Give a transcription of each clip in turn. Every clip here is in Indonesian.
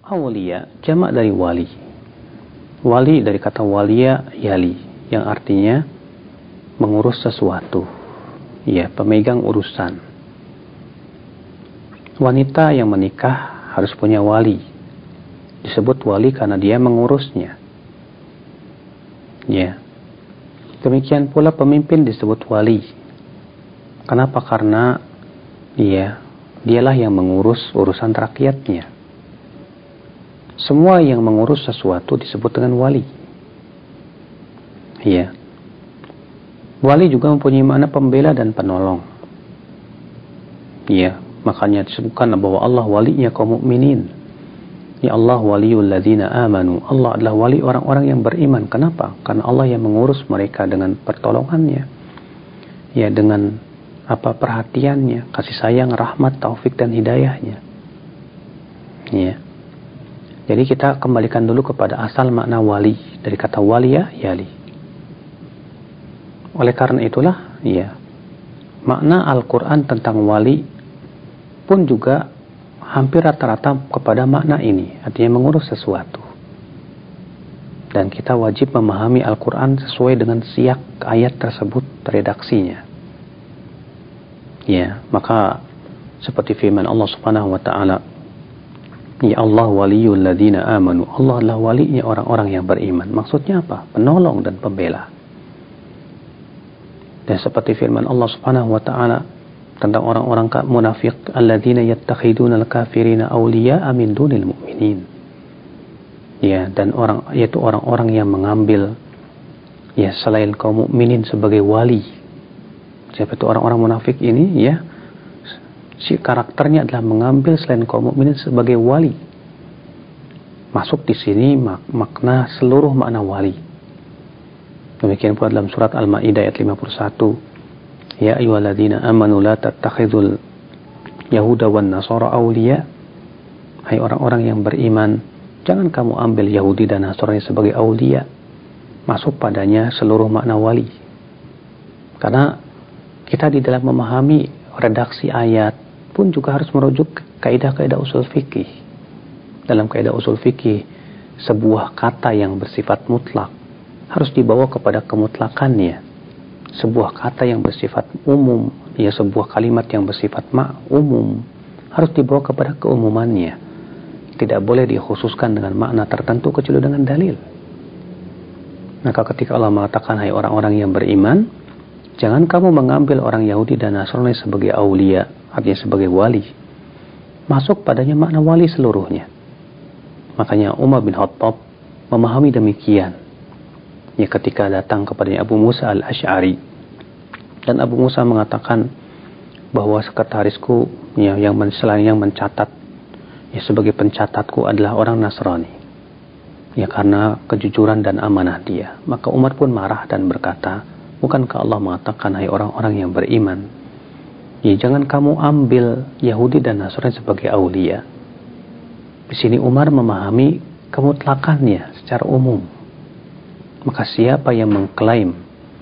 Awliya, jamak dari wali. Wali dari kata waliya yali, yang artinya mengurus sesuatu. Ya, pemegang urusan. Wanita yang menikah harus punya wali. Disebut wali karena dia mengurusnya. Ya. Demikian pula pemimpin disebut wali. Kenapa? Karena dialah yang mengurus urusan rakyatnya. Semua yang mengurus sesuatu disebut dengan wali. Ya. Wali juga mempunyai makna pembela dan penolong. Ya, makanya disebutkan bahwa Allah walinya kaum mukminin. Ya Allah waliyul ladzina amanu. Allah adalah wali orang-orang yang beriman. Kenapa? Karena Allah yang mengurus mereka dengan pertolongannya. Ya, dengan perhatiannya, kasih sayang, rahmat, taufik dan hidayahnya. Ya. Jadi kita kembalikan dulu kepada asal makna wali dari kata waliya yali. Oleh karena itulah, makna Al-Quran tentang wali pun juga hampir rata-rata kepada makna ini, artinya mengurus sesuatu. Dan kita wajib memahami Al-Quran sesuai dengan siyak ayat tersebut redaksinya. Ya, maka seperti firman Allah Subhanahu wa taala, ya Allah waliyul ladzina amanu. Allah adalah walinya orang-orang yang beriman. Maksudnya apa? Penolong dan pembela. Dan seperti firman Allah Subhanahu wa taala tentang orang-orang munafik, alladzina yattakhiduna al-kafirina awliya'a min dunil mu'minin. Ya, dan yaitu orang-orang yang mengambil selain kaum mukminin sebagai wali. Siapa itu orang-orang munafik ini? Si karakternya adalah mengambil selain kaum mukminin sebagai wali. Masuk di sini makna seluruh makna wali. Demikian pula dalam surat Al-Maidah ayat 51. Ya ayyuhalladzina amanu la tattakhidul yahuda wan nasara awliya. Hai orang-orang yang beriman, jangan kamu ambil Yahudi dan Nasrani sebagai awliya. Masuk padanya seluruh makna wali. Karena kita di dalam memahami redaksi ayat pun juga harus merujuk kaidah-kaidah usul fikih. Dalam kaidah usul fikih, sebuah kata yang bersifat mutlak harus dibawa kepada kemutlakannya. Sebuah kata yang bersifat umum, sebuah kalimat yang bersifat umum, harus dibawa kepada keumumannya. Tidak boleh dikhususkan dengan makna tertentu kecuali dengan dalil. Maka ketika Allah mengatakan, hai orang-orang yang beriman, jangan kamu mengambil orang Yahudi dan Nasrani sebagai aulia, artinya sebagai wali. Masuk padanya makna wali seluruhnya. Makanya Umar bin Khattab memahami demikian. Ketika datang kepada Abu Musa al-Ash'ari, dan Abu Musa mengatakan bahwa sekretarisku yang mencatat, sebagai pencatatku adalah orang Nasrani, karena kejujuran dan amanah dia. Maka Umar pun marah dan berkata, bukankah Allah mengatakan, hai orang-orang yang beriman, jangan kamu ambil Yahudi dan Nasrani sebagai aulia. Di sini Umar memahami kemutlakannya secara umum. Maka siapa yang mengklaim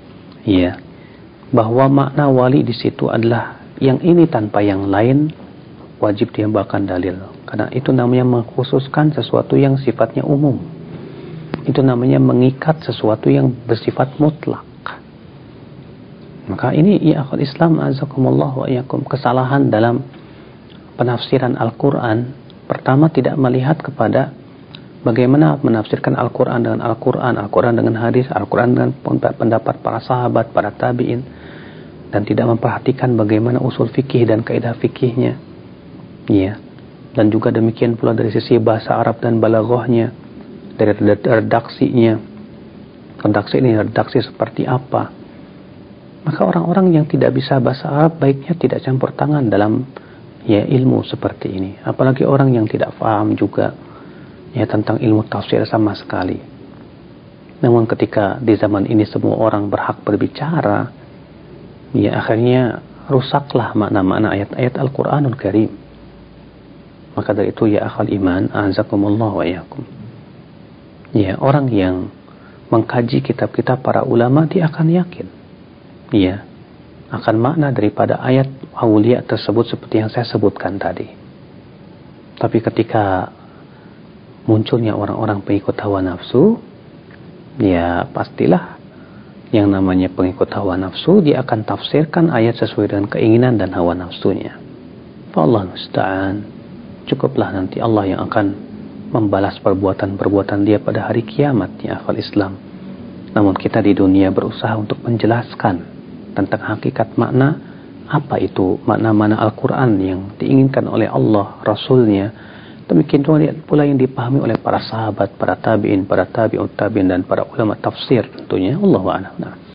bahwa makna wali di situ adalah yang ini tanpa yang lain, wajib dia membawakan dalil. Karena itu namanya mengkhususkan sesuatu yang sifatnya umum. Itu namanya mengikat sesuatu yang bersifat mutlak. Maka ini akhwat Islam azakumullah wa iyyakum, kesalahan dalam penafsiran Al-Quran. Pertama, tidak melihat kepada bagaimana menafsirkan Al-Quran dengan Al-Quran, Al-Quran dengan hadis, Al-Quran dengan pendapat para sahabat, para tabi'in, dan tidak memperhatikan bagaimana usul fikih dan kaidah fikihnya. Dan juga demikian pula dari sisi bahasa Arab dan balaghahnya, dari redaksinya. Redaksi seperti apa? Maka orang-orang yang tidak bisa bahasa Arab baiknya tidak campur tangan dalam ilmu seperti ini. Apalagi orang yang tidak paham juga tentang ilmu tafsir sama sekali. Namun ketika di zaman ini semua orang berhak berbicara, akhirnya rusaklah makna-makna ayat-ayat Al-Quranul Karim. Maka dari itu akhal iman, azakumullah wa iyyakum. Orang yang mengkaji kitab-kitab para ulama, dia akan yakin akan makna daripada ayat awliya tersebut seperti yang saya sebutkan tadi. Tapi ketika munculnya orang-orang pengikut hawa nafsu, ya pastilah yang namanya pengikut hawa nafsu, dia akan tafsirkan ayat sesuai dengan keinginan dan hawa nafsunya. Allah musta'an. Cukuplah nanti Allah yang akan membalas perbuatan-perbuatan dia pada hari kiamat, ya akhwal Islam. Namun kita di dunia berusaha untuk menjelaskan tentang hakikat makna, apa itu makna-makna Al-Quran yang diinginkan oleh Allah, Rasulnya. Demikian pula yang dipahami oleh para sahabat, para tabi'in, para tabi'ut tabi'in, dan para ulama tafsir tentunya. Allahu a'lam.